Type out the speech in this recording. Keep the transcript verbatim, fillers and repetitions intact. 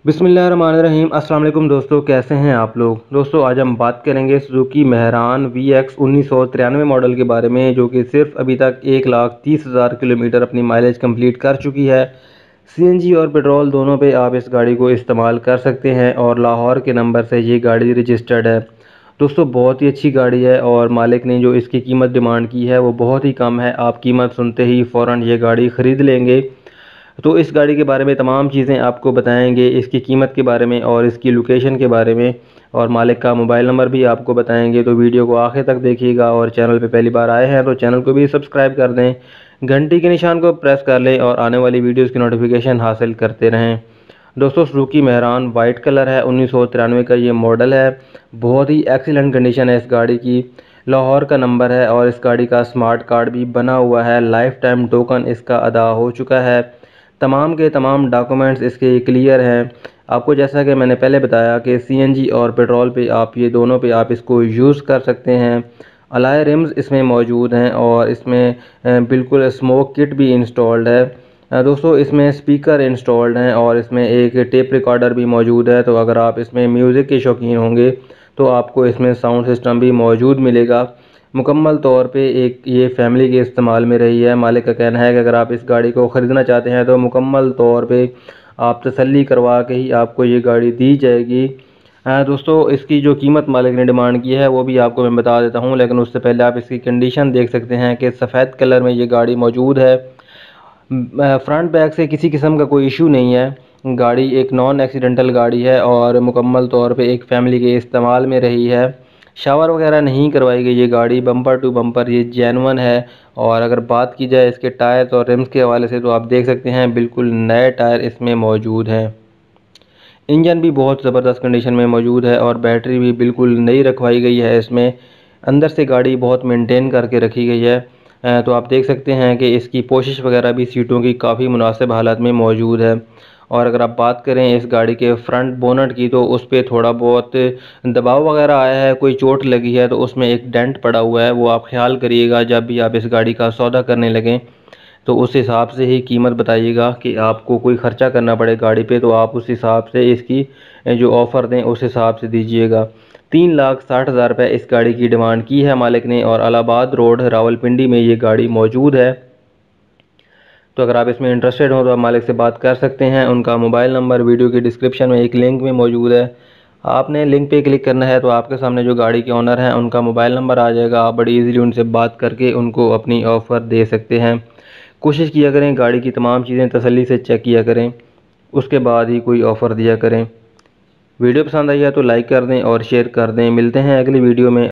बिस्मिल्लाहिर्रहमानिर्रहीम। अस्सलाम वालेकुम दोस्तों, कैसे हैं आप लोग। दोस्तों आज हम बात करेंगे सुजुकी मेहरान वी एक्स उन्नीस सौ तिरानवे मॉडल के बारे में, जो कि सिर्फ अभी तक एक लाख तीस हज़ार किलोमीटर अपनी माइलेज कंप्लीट कर चुकी है। सीएनजी और पेट्रोल दोनों पे आप इस गाड़ी को इस्तेमाल कर सकते हैं और लाहौर के नंबर से ये गाड़ी रजिस्टर्ड है। दोस्तों बहुत ही अच्छी गाड़ी है और मालिक ने जो इसकी कीमत डिमांड की है वो बहुत ही कम है। आप कीमत सुनते ही फ़ौरन ये गाड़ी ख़रीद लेंगे। तो इस गाड़ी के बारे में तमाम चीज़ें आपको बताएंगे, इसकी कीमत के बारे में और इसकी लोकेशन के बारे में, और मालिक का मोबाइल नंबर भी आपको बताएंगे। तो वीडियो को आखिर तक देखिएगा और चैनल पे पहली बार आए हैं तो चैनल को भी सब्सक्राइब कर दें, घंटी के निशान को प्रेस कर लें और आने वाली वीडियोस की नोटिफिकेशन हासिल करते रहें। दोस्तों सुजुकी मेहरान वाइट कलर है, उन्नीस सौ तिरानवे का ये मॉडल है। बहुत ही एक्सीलेंट कंडीशन है इस गाड़ी की। लाहौर का नंबर है और इस गाड़ी का स्मार्ट कार्ड भी बना हुआ है। लाइफ टाइम टोकन इसका अदा हो चुका है। तमाम के तमाम डॉक्यूमेंट्स इसके क्लियर हैं। आपको जैसा कि मैंने पहले बताया कि सीएनजी और पेट्रोल पे आप ये दोनों पे आप इसको यूज़ कर सकते हैं। अलॉय रिम्स इसमें मौजूद हैं और इसमें बिल्कुल स्मोक किट भी इंस्टॉल्ड है। दोस्तों इसमें स्पीकर इंस्टॉल्ड हैं और इसमें एक टेप रिकॉर्डर भी मौजूद है। तो अगर आप इसमें म्यूज़िक के शौकीन होंगे तो आपको इसमें साउंड सिस्टम भी मौजूद मिलेगा। मुकम्मल तौर पे एक ये फैमिली के इस्तेमाल में रही है। मालिक का कहना है कि अगर आप इस गाड़ी को ख़रीदना चाहते हैं तो मुकम्मल तौर पे आप तसल्ली करवा के ही आपको ये गाड़ी दी जाएगी। हाँ दोस्तों, इसकी जो कीमत मालिक ने डिमांड की है वो भी आपको मैं बता देता हूँ, लेकिन उससे पहले आप इसकी कंडीशन देख सकते हैं कि सफ़ेद कलर में ये गाड़ी मौजूद है। फ्रंट बैक से किसी किस्म का कोई इशू नहीं है। गाड़ी एक नॉन एक्सीडेंटल गाड़ी है और मुकम्मल तौर पे एक फ़ैमिली के इस्तेमाल में रही है। शावर वगैरह नहीं करवाई गई ये गाड़ी, बम्पर टू बम्पर ये जेन्युइन है। और अगर बात की जाए इसके टायर और रिम्स के हवाले से तो आप देख सकते हैं बिल्कुल नए टायर इसमें मौजूद हैं। इंजन भी बहुत ज़बरदस्त कंडीशन में मौजूद है और बैटरी भी बिल्कुल नई रखवाई गई है इसमें। अंदर से गाड़ी बहुत मेंटेन करके रखी गई है। तो आप देख सकते हैं कि इसकी पोशिश वगैरह भी सीटों की काफ़ी मुनासिब हालत में मौजूद है। और अगर आप बात करें इस गाड़ी के फ्रंट बोनट की तो उस पर थोड़ा बहुत दबाव वगैरह आया है, कोई चोट लगी है तो उसमें एक डेंट पड़ा हुआ है। वो आप ख्याल करिएगा जब भी आप इस गाड़ी का सौदा करने लगें तो उस हिसाब से ही कीमत बताइएगा कि आपको कोई ख़र्चा करना पड़े गाड़ी पे तो आप उस हिसाब से इसकी जो ऑफ़र दें उस हिसाब से दीजिएगा। तीन लाख साठ हज़ार रुपये इस गाड़ी की डिमांड की है मालिक ने और इलाहाबाद रोड रावलपिंडी में ये गाड़ी मौजूद है। तो अगर आप इसमें इंटरेस्टेड हो तो आप मालिक से बात कर सकते हैं। उनका मोबाइल नंबर वीडियो की डिस्क्रिप्शन में एक लिंक में मौजूद है। आपने लिंक पे क्लिक करना है तो आपके सामने जो गाड़ी के ऑनर हैं उनका मोबाइल नंबर आ जाएगा। आप बड़ी इजीली उनसे बात करके उनको अपनी ऑफ़र दे सकते हैं। कोशिश किया करें गाड़ी की तमाम चीज़ें तसल्ली से चेक किया करें, उसके बाद ही कोई ऑफ़र दिया करें। वीडियो पसंद आई है तो लाइक कर दें और शेयर कर दें। मिलते हैं अगली वीडियो में।